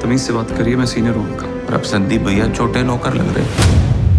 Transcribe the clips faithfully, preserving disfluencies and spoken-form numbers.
तमीज से बात करिए, मैं सीनियर हूं उनका। और अब संदीप भैया छोटे नौकर लग रहे।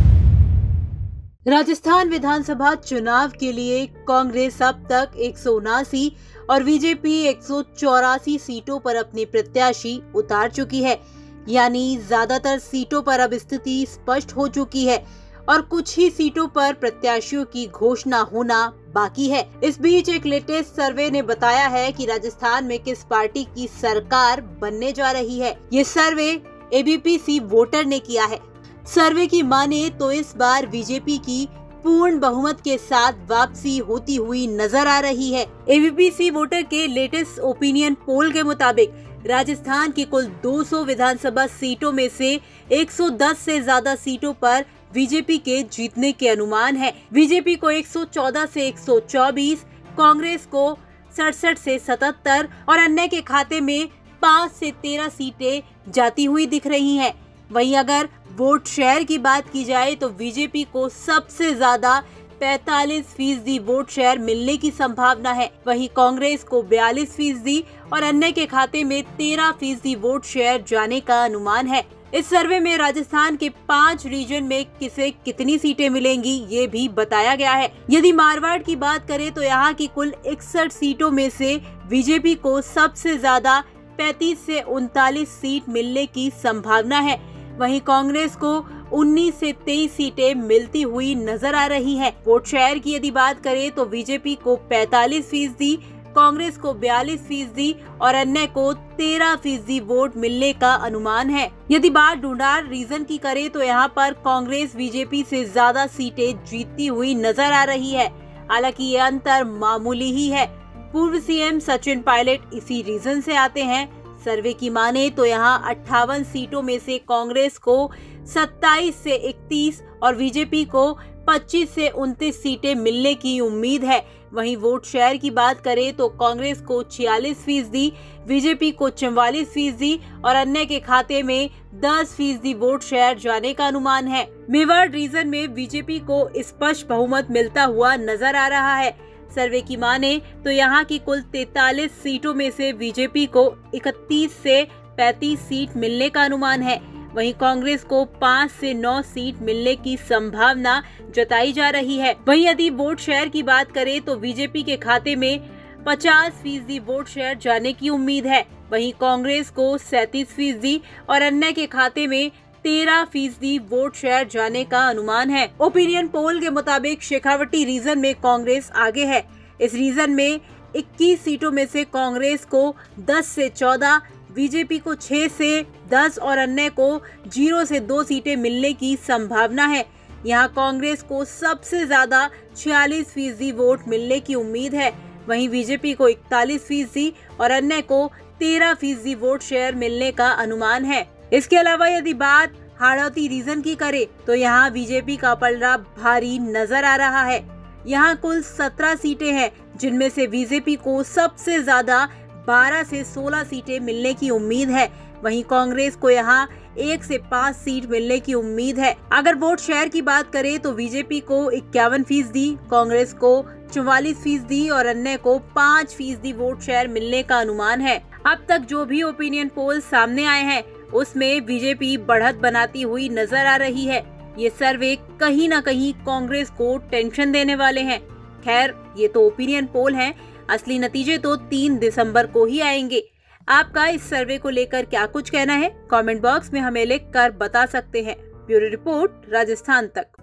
राजस्थान विधानसभा चुनाव के लिए कांग्रेस अब तक एक सौ उनासी और बीजेपी एक सौ चौरासी सीटों पर अपने प्रत्याशी उतार चुकी है। यानी ज्यादातर सीटों पर अब स्थिति स्पष्ट हो चुकी है और कुछ ही सीटों पर प्रत्याशियों की घोषणा होना बाकी है। इस बीच एक लेटेस्ट सर्वे ने बताया है कि राजस्थान में किस पार्टी की सरकार बनने जा रही है। ये सर्वे एबीपी वोटर ने किया है। सर्वे की माने तो इस बार बीजेपी की पूर्ण बहुमत के साथ वापसी होती हुई नजर आ रही है। एबीपी वोटर के लेटेस्ट ओपिनियन पोल के मुताबिक राजस्थान की कुल दो सौ विधानसभा सीटों में से एक सौ दस से ज्यादा सीटों पर बीजेपी के जीतने के अनुमान है। बीजेपी को एक सौ चौदह से एक सौ चौबीस, कांग्रेस को सड़सठ से सतहत्तर और अन्य के खाते में पाँच से तेरह सीटें जाती हुई दिख रही हैं। वहीं अगर वोट शेयर की बात की जाए तो बीजेपी को सबसे ज्यादा पैंतालीस फीसदी वोट शेयर मिलने की संभावना है। वहीं कांग्रेस को बयालीस फीसदी और अन्य के खाते में तेरह फीसदी वोट शेयर जाने का अनुमान है। इस सर्वे में राजस्थान के पांच रीजन में किसे कितनी सीटें मिलेंगी ये भी बताया गया है। यदि मारवाड़ की बात करें तो यहाँ की कुल इकसठ सीटों में से बीजेपी को सबसे ज्यादा पैंतीस से उनतालीस सीट मिलने की संभावना है। वहीं कांग्रेस को उन्नीस से तेईस सीटें मिलती हुई नजर आ रही हैं। वोट शेयर की यदि बात करें तो बीजेपी को पैंतालीस फीसदी, कांग्रेस को बयालीस फीसदी और अन्य को तेरह फीसदी वोट मिलने का अनुमान है। यदि बात ढूंढार रीजन की करें तो यहाँ पर कांग्रेस बीजेपी से ज्यादा सीटें जीतती हुई नजर आ रही है। हालांकि ये अंतर मामूली ही है। पूर्व सीएम सचिन पायलट इसी रीजन से आते हैं। सर्वे की माने तो यहाँ अट्ठावन सीटों में से कांग्रेस को सत्ताईस से इकतीस और बीजेपी को पच्चीस से उनतीस सीटें मिलने की उम्मीद है। वहीं वोट शेयर की बात करें तो कांग्रेस को छियालीस फीसदी, बीजेपी को चौवालीस फीसदी और अन्य के खाते में दस फीसदी वोट शेयर जाने का अनुमान है। मेवाड़ रीजन में बीजेपी को स्पष्ट बहुमत मिलता हुआ नजर आ रहा है। सर्वे की माने तो यहाँ की कुल तैंतालीस सीटों में से बीजेपी को इकतीस से पैंतीस सीट मिलने का अनुमान है। वहीं कांग्रेस को पाँच से नौ सीट मिलने की संभावना जताई जा रही है। वहीं यदि वोट शेयर की बात करें तो बीजेपी के खाते में पचास फीसदी वोट शेयर जाने की उम्मीद है। वहीं कांग्रेस को सैंतीस फीसदी और अन्य के खाते में तेरह फीसदी वोट शेयर जाने का अनुमान है। ओपिनियन पोल के मुताबिक शेखावटी रीजन में कांग्रेस आगे है। इस रीजन में इक्कीस सीटों में से कांग्रेस को दस से चौदह, बीजेपी को छह से दस और अन्य को जीरो से दो सीटें मिलने की संभावना है। यहाँ कांग्रेस को सबसे ज्यादा छियालीस फीसदी वोट मिलने की उम्मीद है। वहीं बीजेपी को इकतालीस फीसदी और अन्य को तेरह फीसदी वोट शेयर मिलने का अनुमान है। इसके अलावा यदि बात हाड़ौती रीजन की करे तो यहाँ बीजेपी का पलड़ा भारी नजर आ रहा है। यहाँ कुल सत्रह सीटें हैं जिनमें से बीजेपी को सबसे ज्यादा बारह से सोलह सीटें मिलने की उम्मीद है। वहीं कांग्रेस को यहाँ एक से पाँच सीट मिलने की उम्मीद है। अगर वोट शेयर की बात करें तो बीजेपी को इक्यावन फीसदी, कांग्रेस को चौवालीस फीसदी और अन्य को पाँच फीसदी वोट शेयर मिलने का अनुमान है। अब तक जो भी ओपिनियन पोल सामने आए हैं उसमें बीजेपी बढ़त बनाती हुई नजर आ रही है। ये सर्वे कहीं न कहीं कांग्रेस को टेंशन देने वाले हैं। खैर, ये तो ओपिनियन पोल हैं, असली नतीजे तो तीन दिसंबर को ही आएंगे। आपका इस सर्वे को लेकर क्या कुछ कहना है कमेंट बॉक्स में हमें लिख कर बता सकते हैं। ब्यूरो रिपोर्ट, राजस्थान तक।